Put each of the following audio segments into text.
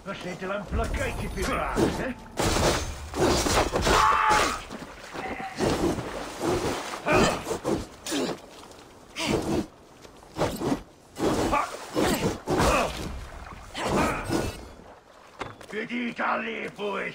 Você te l'han placati più grande, Vedete lì, poi!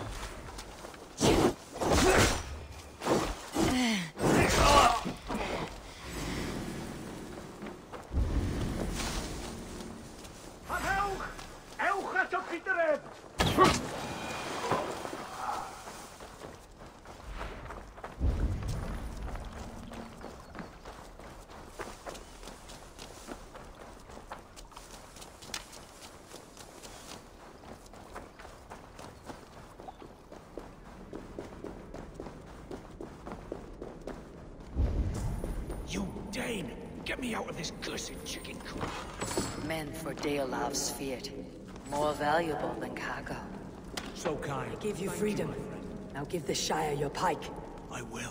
Get me out of this cursed chicken coop. Men for Deolav's feared. More valuable than cargo. So kind. I give you freedom. Now give the Shire your pike. I will.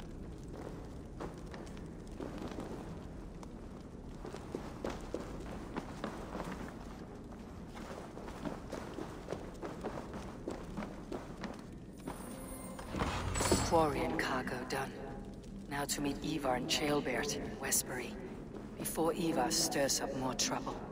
Quarry and cargo done. Now to meet Ivar and Chaelbert in Westbury, before Ivar stirs up more trouble.